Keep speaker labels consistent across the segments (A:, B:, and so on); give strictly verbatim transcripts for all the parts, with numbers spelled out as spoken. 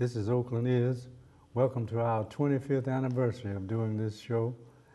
A: This is Oakland Is. Welcome to our twenty-fifth anniversary of doing this show.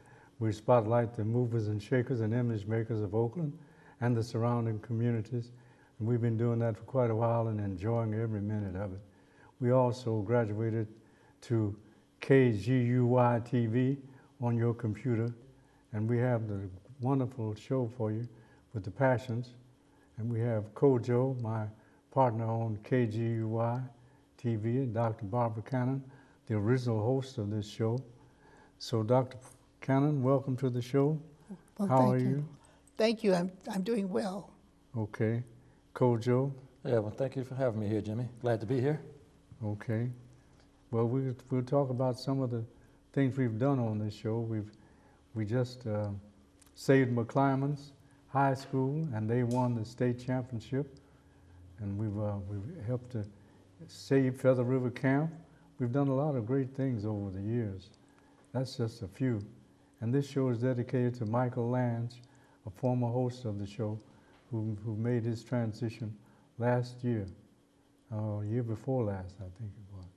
A: We spotlight the movers and shakers and image makers of Oakland and the surrounding communities. And we've been doing that for quite a while and enjoying every minute of it. We also graduated to K G U Y T V on your computer. And we have the wonderful show for you with the Passions. And we have Kodjo, my partner on K G U Y T V, and Doctor Barbara Cannon, the original host of this show. So, Doctor Cannon, welcome to the show.
B: Well,
A: How
B: thank
A: are
B: you.
A: you?
B: Thank you. I'm, I'm doing well.
A: Okay. Kodjo?
C: Yeah, well, thank you for having me here, Jimmy. Glad to be here.
A: Okay. Well, we, we'll talk about some of the things we've done on this show. We've we just uh, saved McClymonds High School, and they won the state championship. And we've uh, we've helped to save Feather River Camp. We've done a lot of great things over the years. That's just a few. And this show is dedicated to Michael Lange, a former host of the show, who, who made his transition last year, uh, year before last, I think it was.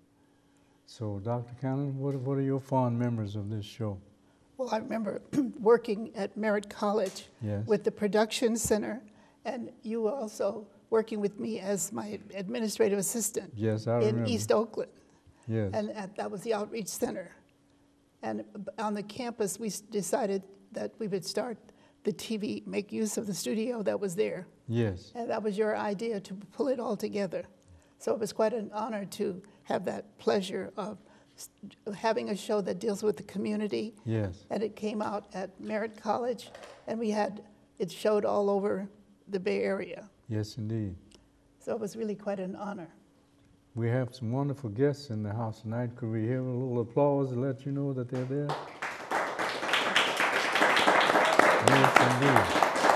A: So, Doctor Cannon, what, what are your fond memories of this show?
B: Well, I remember working at Merritt College
A: Yes.
B: with the production center, and you were also working with me as my administrative assistant
A: Yes, I
B: in
A: remember.
B: East Oakland.
A: Yes.
B: And at, that was the outreach center. And on the campus, we s- decided that we would start the T V, make use of the studio that was there.
A: Yes.
B: And that was your idea to pull it all together. So it was quite an honor to have that pleasure of s- having a show that deals with the community.
A: Yes.
B: And it came out at Merritt College, and we had, it showed all over the Bay Area.
A: Yes, indeed.
B: So it was really quite an honor.
A: We have some wonderful guests in the house tonight. Could we hear a little applause to let you know that they're there? Yes, indeed.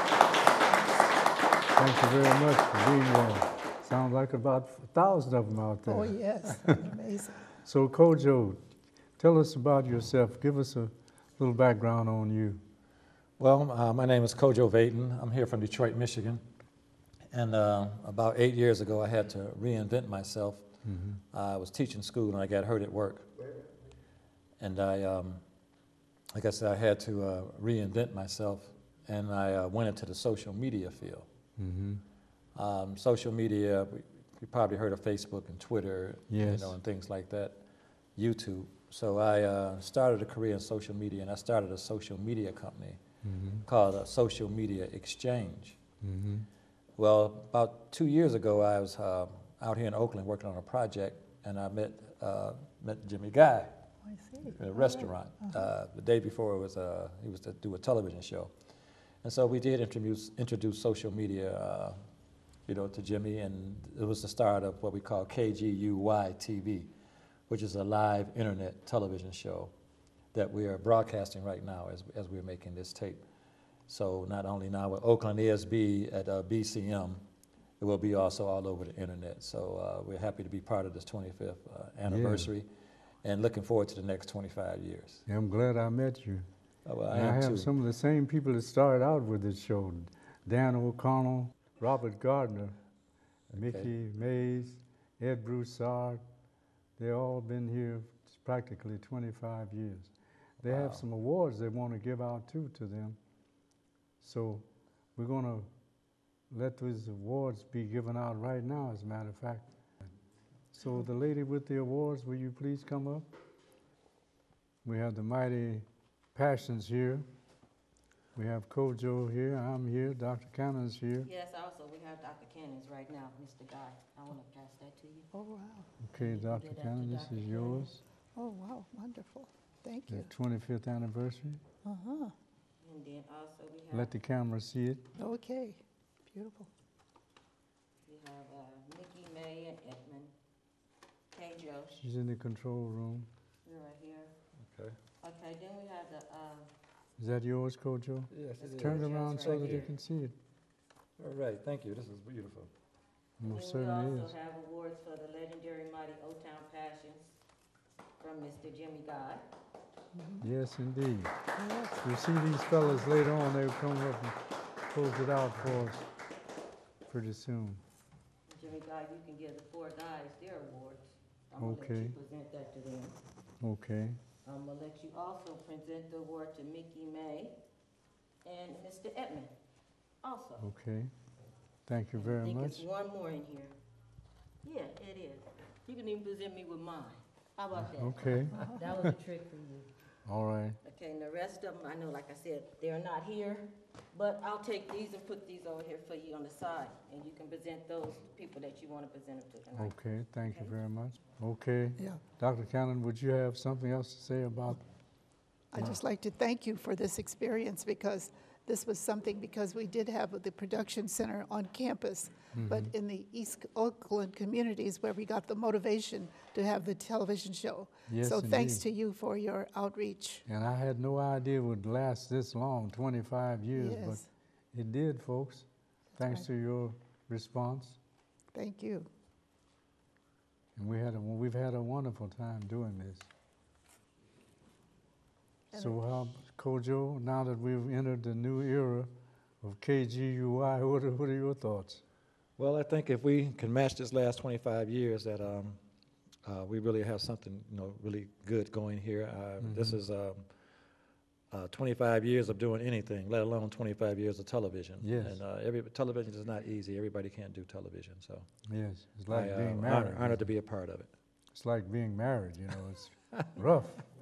A: Thank you very much for being there. Sounds like about a thousand of them out there.
B: Oh, yes, amazing.
A: So, Kodjo, tell us about yourself. Give us a little background on you.
C: Well, uh, my name is Kodjo Vaden. I'm here from Detroit, Michigan. And uh, about eight years ago, I had to reinvent myself. Mm-hmm. I was teaching school, and I got hurt at work. And I, um, like I said, I had to uh, reinvent myself, and I uh, went into the social media field. Mm-hmm. um, social media, we, you probably heard of Facebook and Twitter,
A: Yes.
C: you know, and things like that, YouTube. So I uh, started a career in social media, and I started a social media company mm-hmm. called uh, Social Media Exchange. Mm-hmm. Well, about two years ago, I was uh, out here in Oakland working on a project, and I met uh, met Jimmy Guy
B: I see.
C: in a restaurant. Uh-huh. uh, the day before, it was uh, he was to do a television show, and so we did introduce introduce social media, uh, you know, to Jimmy, and it was the start of what we call K G U Y T V, which is a live internet television show that we are broadcasting right now as as we're making this tape. So not only now with Oakland E S B at uh, B C M, it will be also all over the internet. So uh, we're happy to be part of this twenty-fifth uh, anniversary, yeah. and looking forward to the next twenty-five years.
A: Yeah, I'm glad I met you.
C: Oh, well, I,
A: and
C: am
A: I have
C: too.
A: some of the same people that started out with this show. Dan O'Connell, Robert Gardner,
C: Okay.
A: Mickey Mays, Ed Broussard. They've all been here practically twenty-five years. They
C: Wow.
A: have some awards they want to give out too to them. So we're going to let these awards be given out right now, as a matter of fact. So the lady with the awards, will you please come up? We have the Mighty Passions here. We have Kodjo here, I'm here, Doctor Cannon's here.
D: Yes, also we have Doctor Cannon's right now, Mister Guy. I want to pass that to you.
B: Oh, wow.
A: Okay, Doctor
D: after
A: Cannon, this
D: Doctor
A: is
D: Cannon.
A: yours.
B: Oh, wow, wonderful. Thank
A: The
B: you.
A: twenty-fifth anniversary.
B: Uh-huh.
D: And then also we have
A: Let the camera see it.
B: Okay, beautiful.
D: we have uh, Mickey, May, and Edmund. Kodjo,
A: She's in the control room.
D: you're right here.
C: Okay.
D: Okay, then we have the uh,
A: Is that yours, Kodjo?
C: Yes, it is.
A: Turn it
D: Yes,
A: around
D: right
A: so that
D: here.
A: they can see it.
C: All right, thank you. This is beautiful.
A: Most
D: then we
A: certainly
D: also
A: is.
D: have awards for the legendary Mighty Oaktown Passions from Mister Jimmy Guy.
A: Yes, indeed.
B: Yes.
A: You'll see these fellas later on, they'll come up and close it out for us pretty soon.
D: Jimmy Guy, you can give the four guys their awards. I'm gonna let
A: Okay.
D: you present that to them.
A: Okay.
D: I'm gonna let you also present the award to Mickey May and Mister Edmond also.
A: Okay. Thank you
D: And
A: very
D: I think
A: much.
D: it's one more in here. Yeah, it is. You can even present me with mine. How about that?
A: Okay.
D: That was a trick for you.
A: All right.
D: Okay, and the rest of them, I know, like I said, they're not here, but I'll take these and put these over here for you on the side, and you can present those people that you want to present them to tonight.
A: Okay. Thank you
D: Okay.
A: very much. Okay.
B: Yeah.
A: Doctor Cannon, would you have something else to say about?
B: I'd just like to thank you for this experience, because this was something, because we did have the production center on campus, but in the East Oakland communities where we got the motivation to have the television show.
A: Yes,
B: So thanks
A: indeed.
B: to you for your outreach.
A: And I had no idea it would last this long, twenty-five years, but
B: Yes,
A: it did, folks. Thanks
B: right.
A: to your response.
B: thank you.
A: And we had a, we've had a wonderful time doing this.
B: And
A: So how, Kodjo, now that we've entered the new era of K G U Y, what are, what are your thoughts?
C: Well, I think if we can match this last twenty-five years, that um, uh, we really have something, you know, really good going here. Uh, This
A: Mhm.
C: is um, uh, twenty-five years of doing anything, let alone twenty-five years of television.
A: Yes.
C: And uh, every television is not easy. Everybody can't do television, so
A: Yes, it's like
C: I, uh,
A: being
C: honor-
A: married.
C: honored to be a part of it.
A: It's like being married, you know, it's rough.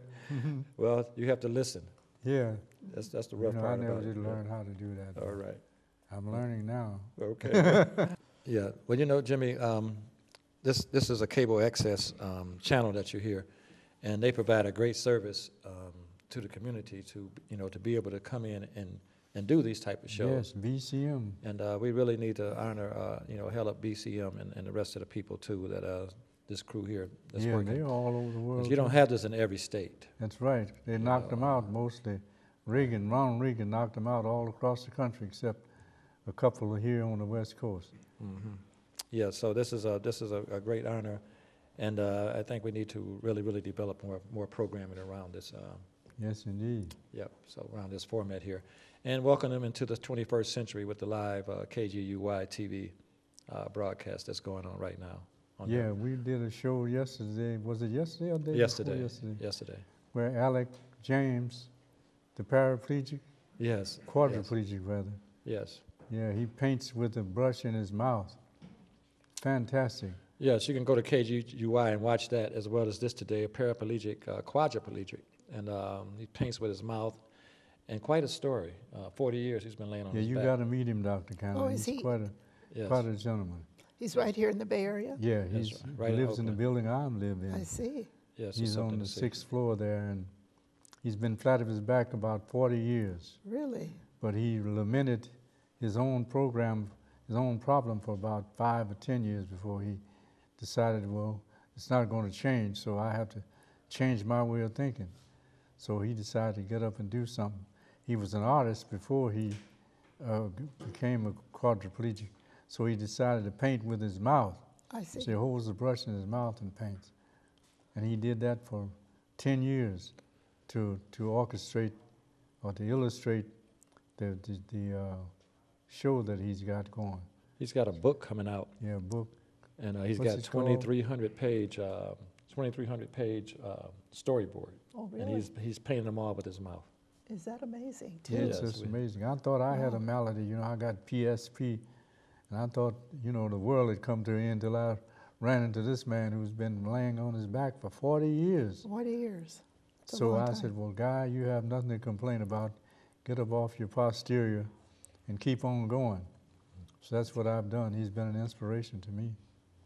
C: Well, you have to listen.
A: Yeah,
C: That's that's the
A: you
C: rough
A: know, I
C: part
A: never
C: about it.
A: did
C: Yeah.
A: learn how to do that.
C: All
A: but
C: right.
A: I'm learning now.
C: Okay. Yeah. Well, you know, Jimmy, um, this this is a cable access um, channel that you hear, and they provide a great service um, to the community to you know to be able to come in and and do these type of shows.
A: Yes, V C M.
C: And uh, we really need to honor uh, you know hell up B C M and, and the rest of the people too that uh, this crew here that's
A: Yeah,
C: working.
A: they're all over the
C: 'Cause
A: world.
C: you don't
A: too.
C: have this in every state.
A: That's right. They
C: You
A: knocked
C: know,
A: them out mostly. Reagan, Ronald Reagan knocked them out all across the country except a couple here on the West Coast.
C: Mm-hmm. Yeah, so this is a this is a, a great honor, and uh, I think we need to really really develop more more programming around this. Uh,
A: Yes, indeed.
C: yep, so around this format here, and welcome them into the twenty-first century with the live uh, K G U Y T V uh, broadcast that's going on right now. On
A: Yeah, we did a show yesterday. Was it yesterday or the
C: the-
A: day
C: yesterday.
A: before yesterday?
C: Yesterday.
A: Where Alec James, the paraplegic,
C: Yes.
A: quadriplegic rather,
C: Yes.
A: yeah, he paints with a brush in his mouth. Fantastic.
C: Yes, you can go to K G U Y and watch that as well as this today. A paraplegic, uh, quadriplegic, and um, he paints with his mouth, and quite a story. Uh, Forty years he's been laying on
A: Yeah,
C: his
A: you
C: back.
A: got to meet him, Doctor Cannon.
B: Oh, is
A: He's
B: he?
A: quite a
C: Yes.
A: quite a gentleman.
B: He's right here in the Bay Area?
A: Yeah,
C: That's
A: he's,
C: right.
A: he
C: Right in
A: lives in the
C: Oakland.
A: building I live in.
B: I see.
C: Yes, it's
A: He's
C: something
A: on
C: to
A: the
C: see.
A: sixth floor there, and he's been flat of his back about forty years.
B: Really?
A: But he lamented his own program, his own problem for about five or ten years before he decided, well, it's not going to change, so I have to change my way of thinking. So he decided to get up and do something. He was an artist before he uh, g- became a quadriplegic, so he decided to paint with his mouth.
B: I see.
A: So he holds the brush in his mouth and paints. And he did that for ten years to to orchestrate or to illustrate the the, the uh, show that he's got going.
C: He's got a book coming out,
A: Yeah, book.
C: and uh, he's
A: What's
C: got
A: it called?
C: twenty-three hundred page, uh, twenty-three hundred page uh, storyboard,
B: Oh,
C: and
B: really?
C: he's he's painting them all with his mouth.
B: Is that amazing,
A: Yeah,
B: too?
A: it's
C: Yes,
A: just
C: we-
A: amazing. I thought I had a
B: Wow.
A: malady. You know, I got P S P, and I thought, you know, the world had come to an end till I ran into this man who's been laying on his back for forty years.
B: forty years. That's a
A: So
B: long
A: I
B: time.
A: said, well, Guy, you have nothing to complain about. Get up off your posterior and keep on going. So that's what I've done. He's been an inspiration to me.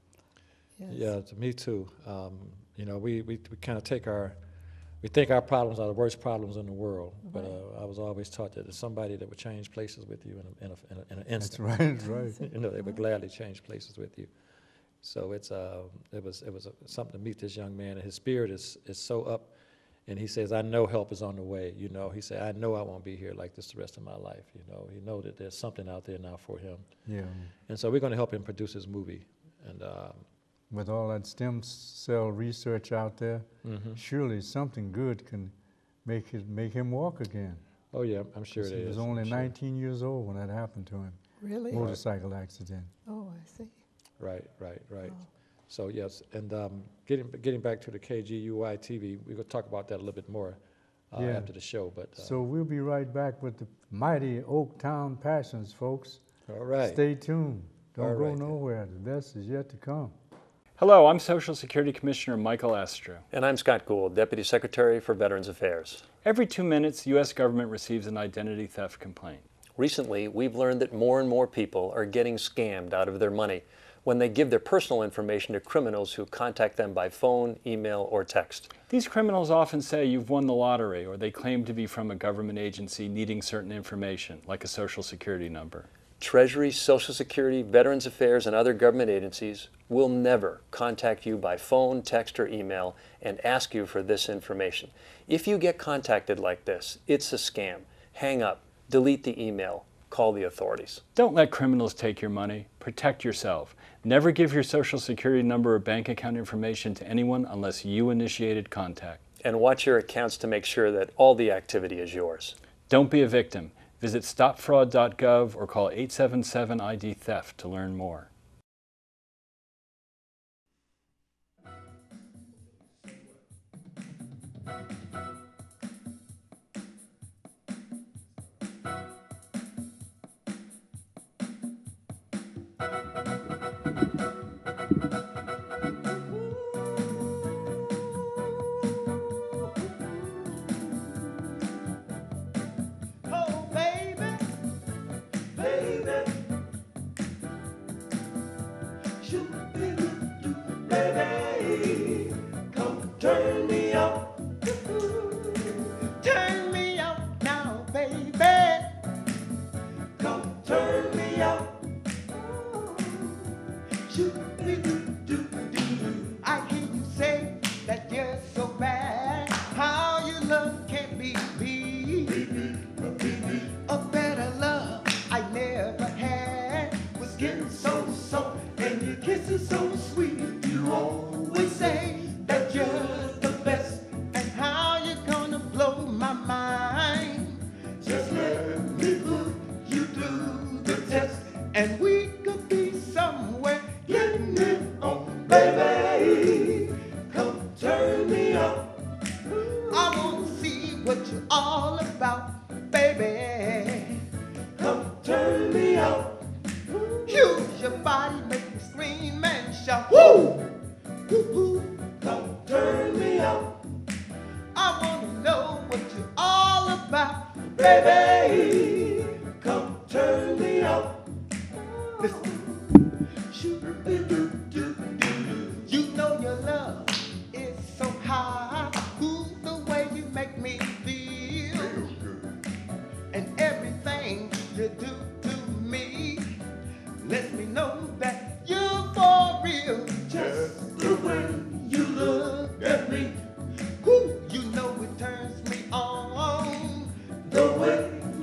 B: Yes.
C: Yeah, to me too. Um, you know, we, we, we kind of take our, we think our problems are the worst problems in the world, but
B: Right.
C: uh, I was always taught that there's somebody that would change places with you in, a, in, a, in, a, in an
A: That's
C: instant.
A: right, that's right.
C: You know, they would gladly change places with you. So it's uh, it was it was uh, something to meet this young man, and his spirit is is so up. And he says, I know help is on the way. You know, he said, I know I won't be here like this the rest of my life. You know, he know that there's something out there now for him.
A: Yeah.
C: And so we're going to help him produce his movie. And um,
A: With all that stem cell research out there,
C: mhm.
A: surely something good can make it make him walk again.
C: Oh yeah, I'm sure it
A: 'Cause
C: is.
A: He was
C: I'm
A: only
C: sure.
A: nineteen years old when that happened to him.
B: Really?
A: Motorcycle accident.
B: Oh, I see.
C: Right, right, right.
B: Oh.
C: So yes, and um, getting getting back to the K G U I T V, we're going to talk about that a little bit more uh,
A: Yeah.
C: after the show. But uh,
A: So we'll be right back with the Mighty Oaktown Passions, folks.
C: all right.
A: Stay tuned. Don't
C: All
A: go
C: right, then.
A: nowhere. The best is yet to come.
E: Hello, I'm Social Security Commissioner Michael Astro.
F: And I'm Scott Gould, Deputy Secretary for Veterans Affairs.
E: Every two minutes, the U S government receives an identity theft complaint.
F: Recently, we've learned that more and more people are getting scammed out of their money when they give their personal information to criminals who contact them by phone, email, or text.
E: These criminals often say you've won the lottery, or they claim to be from a government agency needing certain information, like a Social Security number.
F: Treasury, Social Security, Veterans Affairs, and other government agencies will never contact you by phone, text, or email and ask you for this information. If you get contacted like this, it's a scam. Hang up, delete the email, call the authorities.
E: Don't let criminals take your money. Protect yourself. Never give your Social Security number or bank account information to anyone unless you initiated contact.
F: And watch your accounts to make sure that all the activity is yours.
E: Don't be a victim. Visit stop fraud dot gov or call eight seven seven I D theft to learn more.
G: Oh, baby, baby, shoot-be-doo-doo, baby, come turn me up, turn me up now, baby, come turn me up, shoot-be-doo-doo-doo. I hear you say that you're so bad, how your love can't be beat. A better love I never had was getting so so, and your kisses so sweet. You always say that you're the best, and how you gonna blow my mind. Just let me put you through the test, and we could be somewhere getting it on, baby. Come turn me up. I wanna see what you're all about, baby. Come turn me out. Use your body, make me scream and shout. Woo! Woo-hoo. Come turn me out. I wanna know what you're all about, baby. Come turn me out. Listen. Shoot-be-doo-doo-doo. You know your love is so high. Ooh, the way you make me feel, and everything you do to me lets me know that you're for real. Just the way you look at me, ooh, you know it turns me on. The way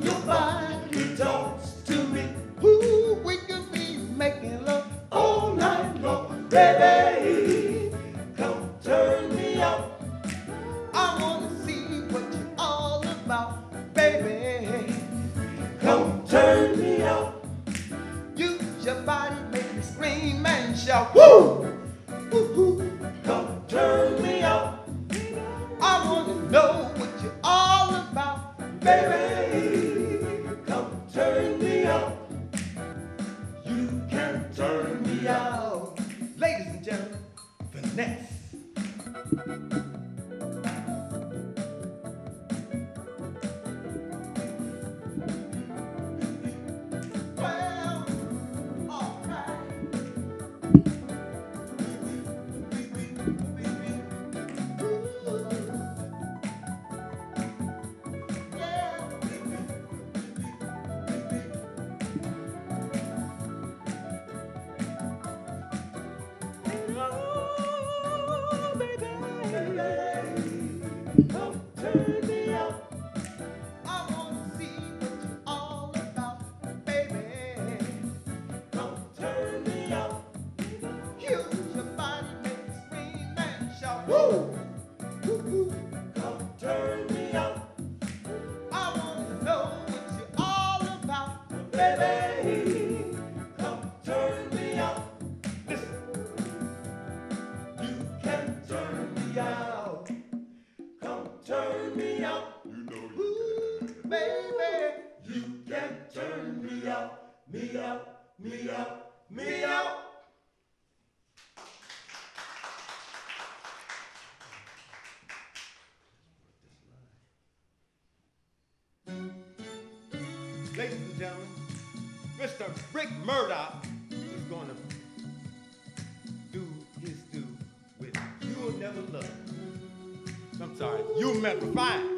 G: ladies and gentlemen, Mister Rick Murdoch is going to do his due with You'll Never Love. I'm sorry, You'll Never Find.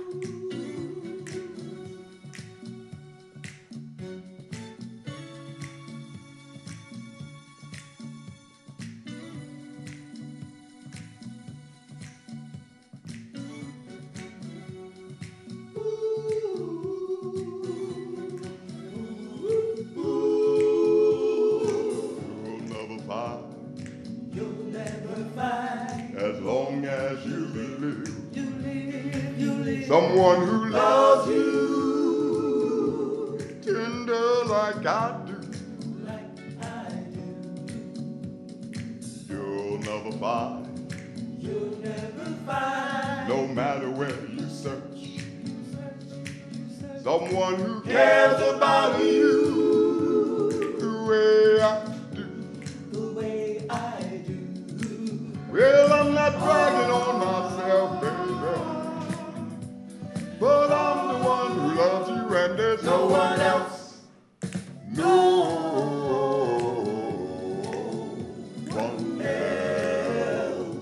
H: As long as you live, you live, you live. Someone who loves you tender like I do, like I do. You'll never find, you'll never find. No matter where you search, you search, you search. Someone who cares about you the way I do, the way I do. Well, I'm not bragging on myself, baby, but I'm the one who loves you and there's no one else. No one else.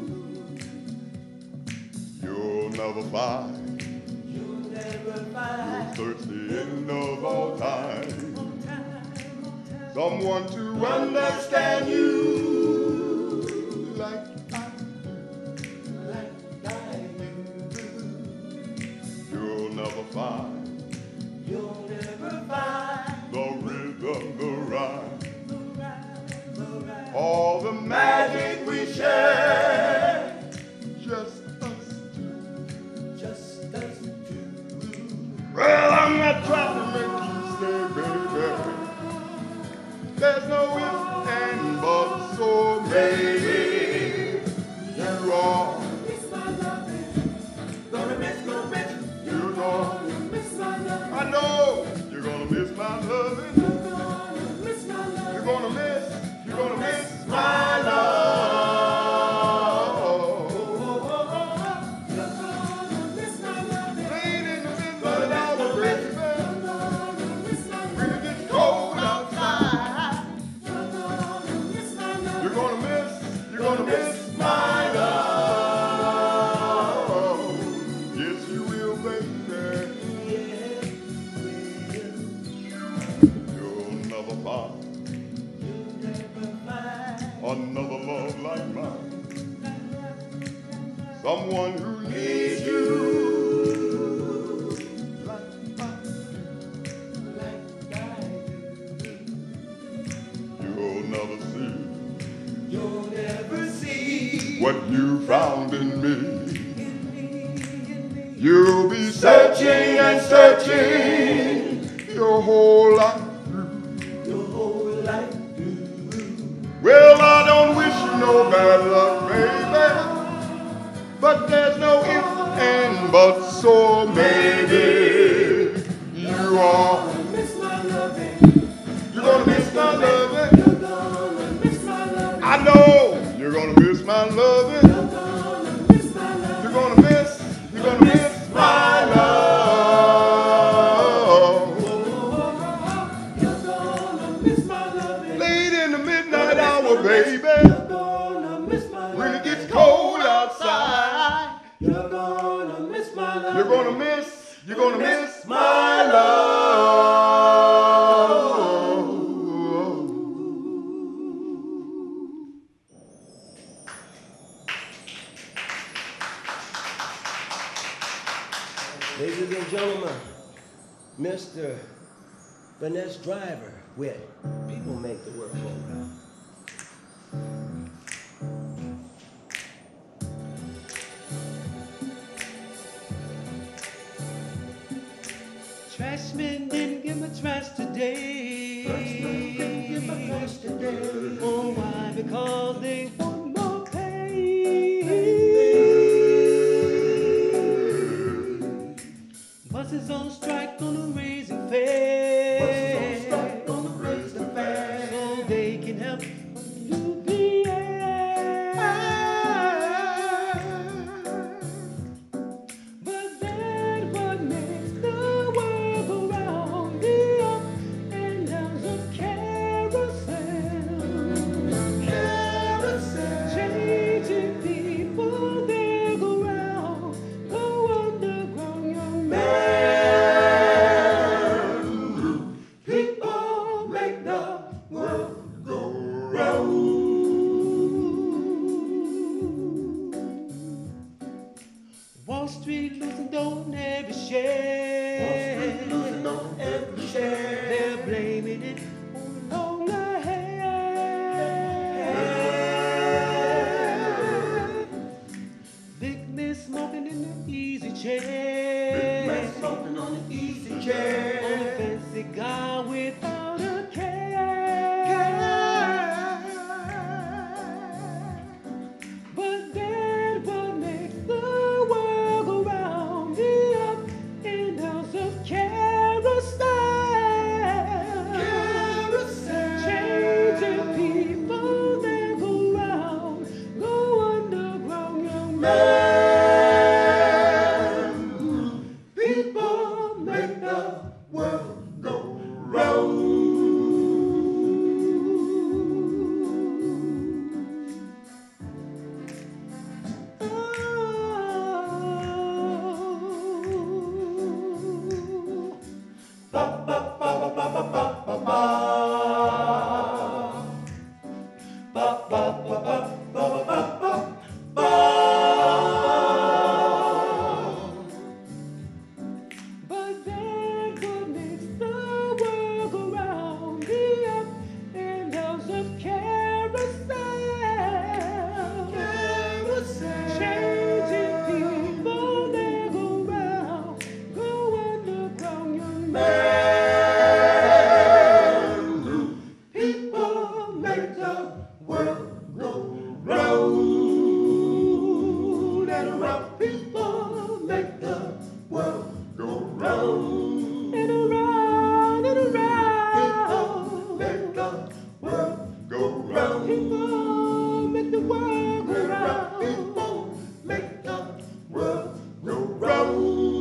H: You'll never find, you'll never find. You'll search the end of all time, someone to understand you. Like I do, like I do. You'll never find, you'll never find the rhythm, the rhyme, the rhyme, the rhyme. All the magic we share, just us two, just us two. Well, I'm not trying to make you stay, baby. There's no ifs and buts, so maybe. You are. Miss my loving. Gonna miss, gonna miss. You know. Miss my loving. I know. You're gonna miss my loving. You're gonna miss my loving. You're gonna miss. You're gonna miss my love. Oh, oh, oh, oh. You're gonna miss my loving. Late in the midnight hour, baby. You're gonna miss my loving. When it gets cold outside. You're gonna miss my loving. You're gonna miss. You're gonna miss my love. Yes, you will, baby. You'll never find, another love like mine. Someone who needs you like I do, like I do. You'll never see, you'll never see what you found in me. You'll be searching and searching your whole life through, your whole life through. Well, I don't wish you no bad luck, baby, but there's no ifs and buts, so maybe you are. You're gonna miss my loving. You're gonna miss my loving. I know you're gonna miss my loving. You're gonna miss my loving. You're gonna miss. You're gonna miss my love. You're gonna miss my loving. Late in the midnight hour, baby. You're gonna miss my loving. When it gets cold outside, you're gonna miss my loving. You're gonna miss. You're gonna miss my love.
I: Ladies and gentlemen, Mister Finesse Driver with People Make the World Go Round.
J: Trashman didn't get my trash today.
I: Trashman didn't get my trash today.
J: Oh, why? Because they want more pay. Buses on strike, gonna raise the fare.
I: Buses on strike, gonna raise the fare.
J: So they can help U P S. But then what makes the world go round is Wall Street losing don't ever share.
H: Wall Street losing don't ever share.
J: They're blaming it on the longer hair. Big man smoking in the easy chair.
H: Big man smoking on the easy chair.
J: On a fancy guy without a care. But then what makes the world go round? The up and downs of carousel.
H: Carousel.
J: Changing people that go round, go underground, young man.
H: People make the world go round. Ba ba ba ba ba ba ba ba ba. Ba ba ba ba ba ba ba ba.
J: But then what makes the world go round? The up and downs of carousel.
H: Carousel.
J: Changing people that go round, go underground, young man.
H: People make the world go round and around. People make the world go round
J: And around and
H: People
J: around.
H: make the world go round.
J: People make the world go round.
H: People make the world go round.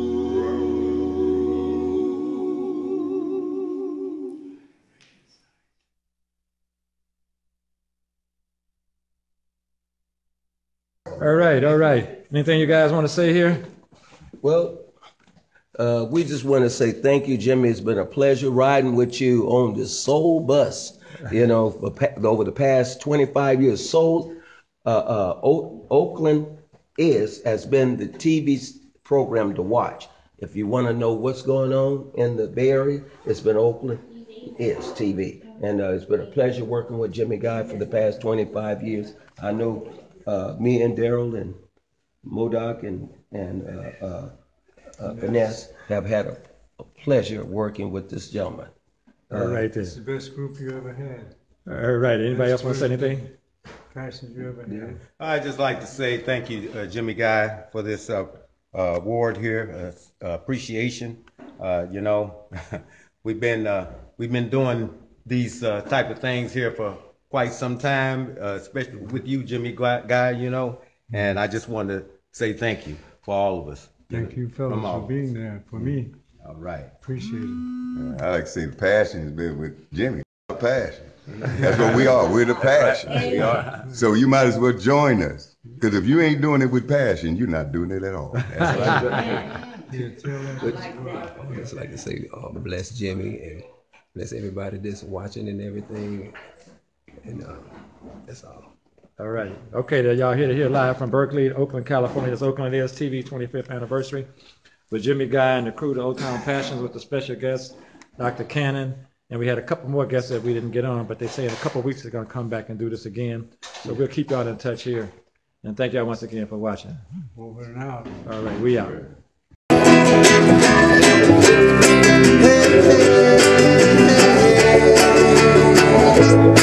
C: All right, all right. Anything you guys want to say here?
I: Well, uh, we just want to say thank you, Jimmy. It's been a pleasure riding with you on this Soul Bus, you know, for pa- over the past twenty-five years. Soul, uh, uh, o- Oakland is, has been the T V program to watch. If you want to know what's going on in the Bay Area, it's been Oakland is T V. And uh, it's been a pleasure working with Jimmy Guy for the past twenty-five years. I know uh, me and Daryl and Modoc and, and uh, uh, uh, Vanessa have had a, a pleasure working with this gentleman.
C: All right, then.
A: It's the best group you ever had.
C: All right. Anybody else want to say anything?
A: Passions you ever had.
K: I'd just like to say thank you, uh, Jimmy Guy, for this uh, uh, award here. Uh, uh, appreciation. Uh, you know, we've been uh, we've been doing these uh, type of things here for quite some time, uh, especially with you, Jimmy Guy. You know, and I just want to say thank you for all of us.
A: Thank you, fellas,
K: From all
A: for
K: of
A: being there for me.
K: All right.
A: Appreciate it.
H: I like to say the passion has been with Jimmy. Passion. That's what we are. We're the passion.
F: We are.
H: So you might as well join us. Because if you ain't doing it with passion, you're not doing it at all.
I: That's right.
A: Yeah, tell them.
L: I just like to say, uh, bless Jimmy and bless everybody that's watching and everything. And uh, that's all.
C: All right. Okay, then y'all here to hear live from Berkeley, Oakland, California. This Oakland is T V twenty-fifth anniversary with Jimmy Guy and the crew, the Oaktown Passions, with the special guest, Doctor Cannon. And we had a couple more guests that we didn't get on, but they say in a couple of weeks they're going to come back and do this again. So we'll keep y'all in touch here. And thank y'all once again for watching.
A: Over and out.
C: All right, we out.
G: Hey, hey, hey, hey.